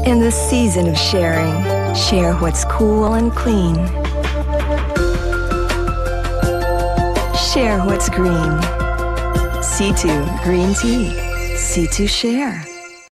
In the season of sharing, share what's cool and clean. Share what's green. C2 Green Tea. C2 Share.